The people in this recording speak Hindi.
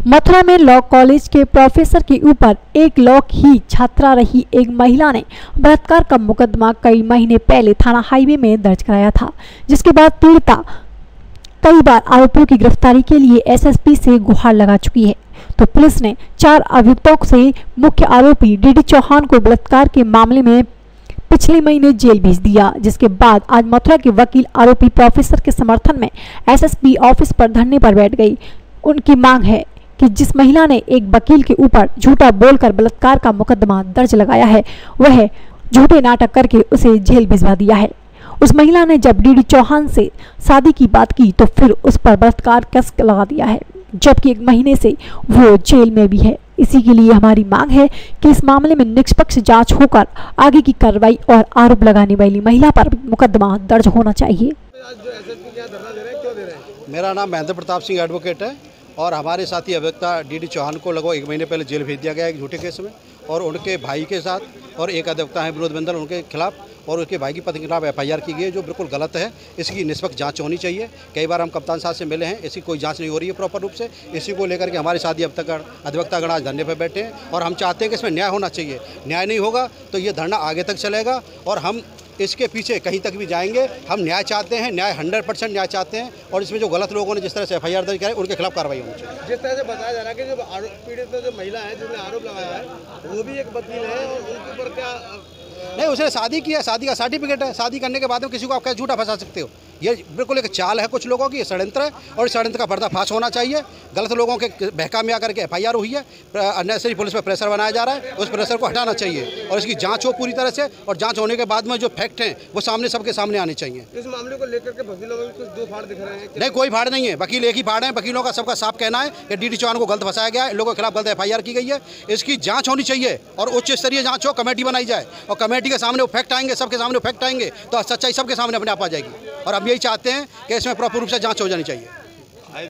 मथुरा में लॉ कॉलेज के प्रोफेसर के ऊपर एक लॉ की छात्रा रही एक महिला ने बलात्कार का मुकदमा कई महीने पहले थाना हाईवे में दर्ज कराया था, जिसके बाद पीड़िता कई बार आरोपियों की गिरफ्तारी के लिए एसएसपी से गुहार लगा चुकी है। तो पुलिस ने 4 अभियुक्तों से मुख्य आरोपी डीडी चौहान को बलात्कार के मामले में पिछले महीने जेल भेज दिया, जिसके बाद आज मथुरा के वकील आरोपी प्रोफेसर के समर्थन में एसएसपी ऑफिस पर धरने पर बैठ गई। उनकी मांग है कि जिस महिला ने एक वकील के ऊपर झूठा बोलकर बलात्कार का मुकदमा दर्ज लगाया है, वह झूठे नाटक करके उसे जेल भिजवा दिया है। उस महिला ने जब डीडी चौहान से शादी की बात की तो फिर उस पर बलात्कार केस लगा दिया है, जबकि 1 महीने से वो जेल में भी है। इसी के लिए हमारी मांग है कि इस मामले में निष्पक्ष जांच होकर आगे की कार्रवाई और आरोप लगाने वाली महिला पर मुकदमा दर्ज होना चाहिए। मेरा नाम महेंद्र प्रताप सिंह एडवोकेट है और हमारे साथी अभियुक्ता डीडी चौहान को लगभग 1 महीने पहले जेल भेज दिया गया एक झूठे केस में, और उनके भाई के साथ और एक अधिवक्ता है विनोद बिंदल, उनके खिलाफ और उसके भाई की पत्नी के खिलाफ FIR की गई है, जो बिल्कुल गलत है। इसकी निष्पक्ष जांच होनी चाहिए। कई बार हम कप्तान साहब से मिले हैं, इसकी कोई जांच नहीं हो रही है प्रॉपर रूप से। इसी को लेकर के हमारे साथी अब तक अधिवक्तागण आज धरने पर बैठे हैं और हम चाहते हैं कि इसमें न्याय होना चाहिए। न्याय नहीं होगा तो ये धरना आगे तक चलेगा और हम इसके पीछे कहीं तक भी जाएंगे। हम न्याय चाहते हैं, न्याय 100% न्याय चाहते हैं, और इसमें जो गलत लोगों ने जिस तरह से FIR दर्ज कराई उनके खिलाफ कार्रवाई होनी चाहिए। जिस तरह से बताया जा रहा है कि जो पीड़ित जो महिला है जिसने आरोप लगाया है वो भी एक वकील है, और उनके ऊपर क्या नहीं, उसने शादी की है, शादी का सर्टिफिकेट है। शादी करने के बाद में किसी को आप कैसे झूठा फंसा सकते हो? ये बिल्कुल एक चाल है कुछ लोगों की, ये षड्यंत्र है और इस षड्यंत्र का पर्दाफाश होना चाहिए। गलत लोगों के बहका में आकर के FIR हुई है, अननेसेसरी पुलिस पर प्रेशर बनाया जा रहा है, उस प्रेशर को हटाना चाहिए और इसकी जांच हो पूरी तरह से, और जांच होने के बाद में जो फैक्ट हैं वो सामने सबके सामने आने चाहिए। इस मामले को लेकर के वकीलों में कुछ 2 फाड़ दिख रहे हैं। नहीं, कोई फाड़ नहीं है, वकील एक ही फाड़ है। वकीलों का सबका साफ कहना है कि डीडी चौहान को गलत फंसाया गया है, इन लोगों के खिलाफ गलत FIR की गई है। इसकी जाँच होनी चाहिए और उच्च स्तरीय जाँच हो, कमेटी बनाई जाए और कमेटी के सामने वो फैक्ट आएंगे, सबके सामने फैक्ट आएंगे तो सच्चाई सबके सामने अपने आप आ जाएगी। और हम यही चाहते हैं कि इसमें प्रॉपर रूप से जांच हो जानी चाहिए।